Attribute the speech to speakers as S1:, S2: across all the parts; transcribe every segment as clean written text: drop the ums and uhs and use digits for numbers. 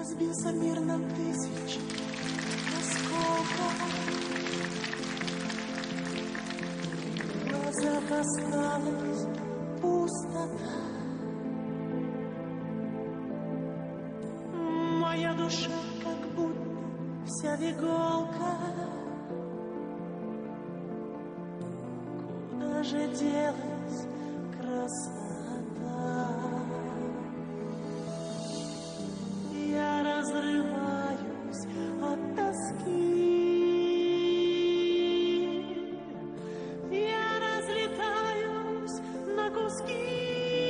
S1: разбился мир на тысячи осколков. В глазах осталась пустота. Моя душа как будто вся в иголках. Куда же делась красота? Я разрываюсь от тоски. Я разлетаюсь на куски.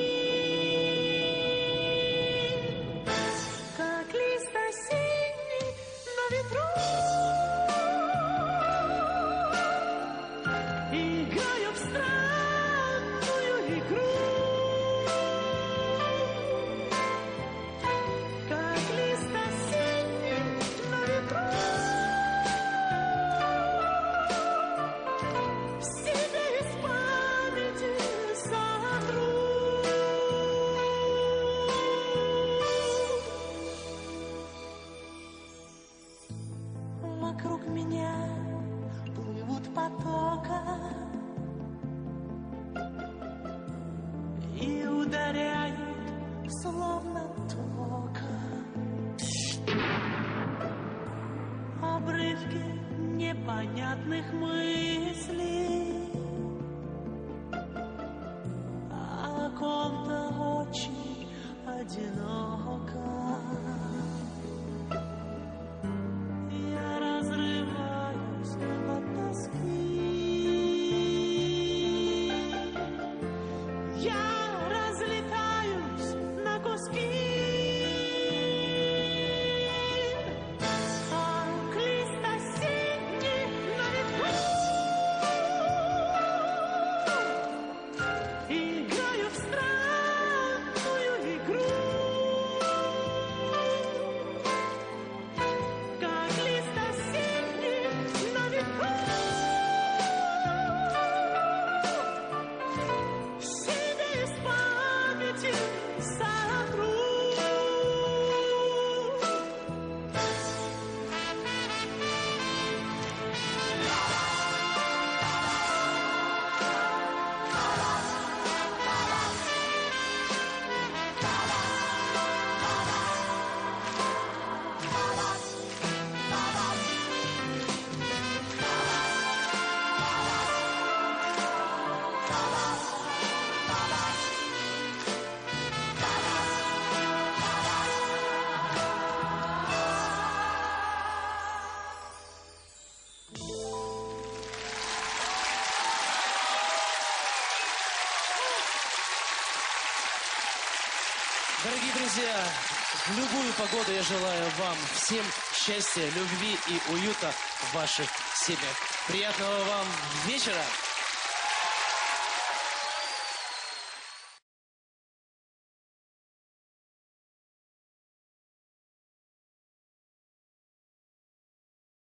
S1: Как лист осенний на ветру. Играю в странную игру. Как лист осенний на ветру. В себе из памяти сотру. Вокруг меня плывут потоком и ударяют словно током. Обрывки непонятных мыслей о ком-то очень одиноком. Я разрываюсь от тоски. Я разлетаюсь на куски. Как лист осенний на ветру. Играю в странную игру. Как лист осенний на ветру. В себе из памяти сотру.
S2: Дорогие друзья, в любую погоду я желаю вам всем счастья, любви и уюта в ваших семьях. Приятного вам вечера!